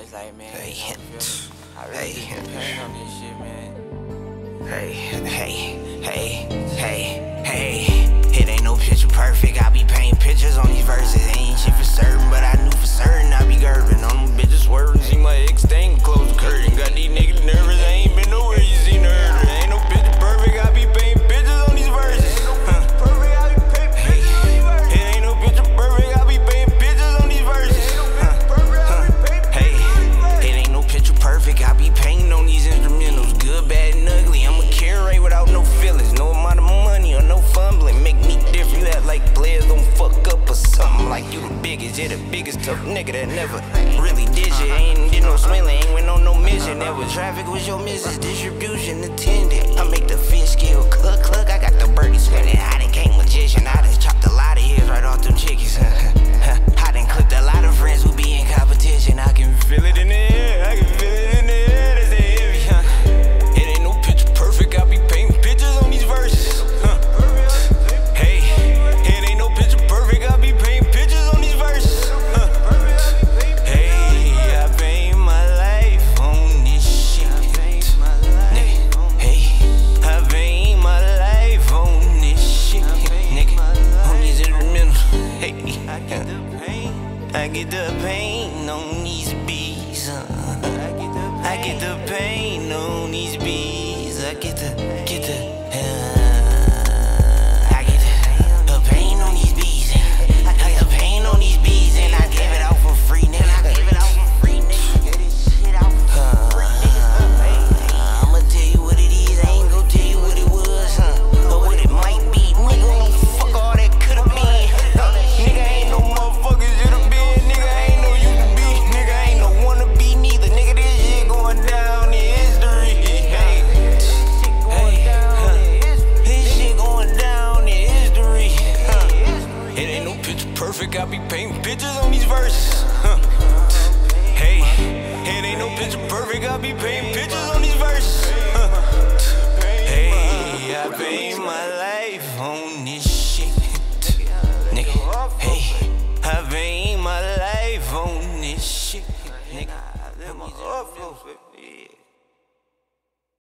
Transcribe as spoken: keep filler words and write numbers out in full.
It's like, man, hey, you know, I really hey, just depend on this shit, man. Hey, hey, hey, hey, hey. It ain't no picture perfect. I be painting pictures on these verses. Ain't shit for certain, but I knew for certain I be gervin' on them bitches swerving. See my ex thing, close the curtain. Got these niggas nervous. I ain't been nowhere you seen her. Ain't no picture perfect. I be painting pictures on these verses. Huh. Hey, it ain't no picture perfect. I be painting pictures on these verses. Huh. Huh. Hey, it ain't no picture perfect. I be painting on these instrumentals. Good, bad, and ugly. I'm a curate without no feelings. No amount of money or no fumbling. Make me different. You act like players don't fuck up or something. Like you the biggest. Yeah, the biggest tough nigga that never really did shit. Ain't did no swindling. Ain't went on no mission. Never traffic was your missus. Distribution attendant. I make the fish scale cluck cluck. I got the birdie squinting. I done came magician. I done chopped a lot of heads right off them chickens. I done clipped a lot of friends who be in competition. I can feel it in the air. I can feel it in the air. That's the heavy, huh? It ain't no picture perfect. I be painting pictures on these verses. Huh. Hey, it ain't no picture perfect. I be painting pictures on these verses. Huh. Hey, I paint my life on this shit. Nigga, hey, I paint my life on this shit. Nigga, on these instrumentals. Hey, I get the paint. I get the paint on these beats. Uh. I get the paint on these beats. I get the, get the, uh.